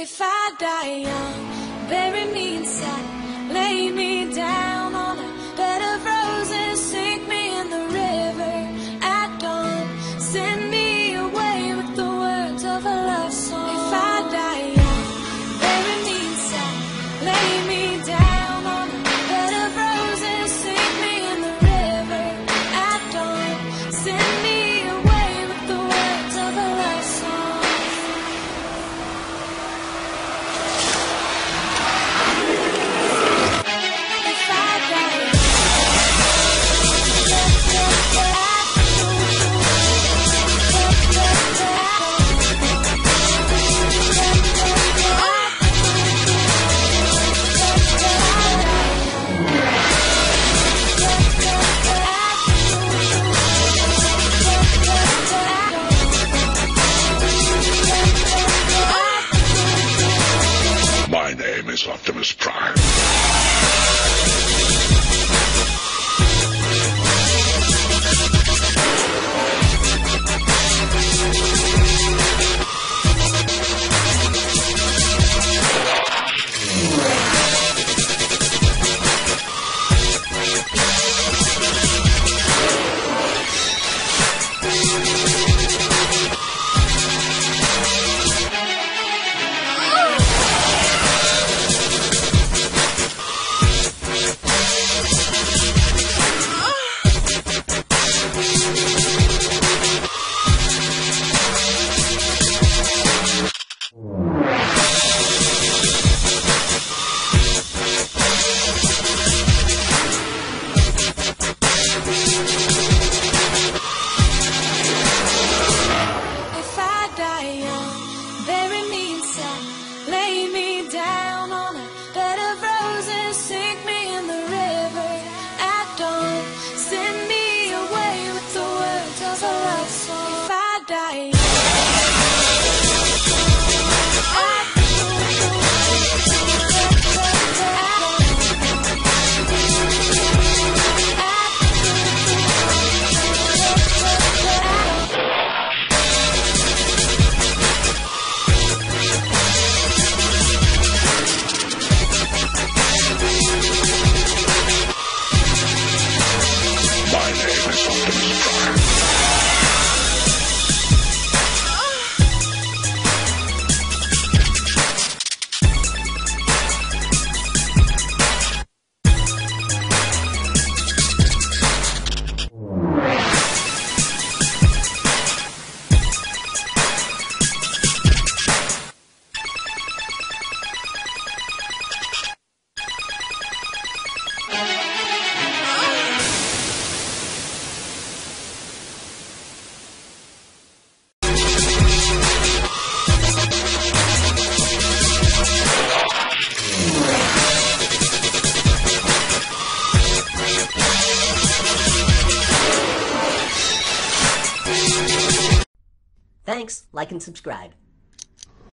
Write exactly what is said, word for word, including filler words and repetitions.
If I die young, bury me inside, lay me down on a bed of roses, sink me in the river at dawn, send me away with the words of a love song. If I die young, bury me inside, lay me down on a bed of roses, sink me in the river at dawn, send me away with the words of a love song. My name is Optimus Prime. Thanks, like and subscribe.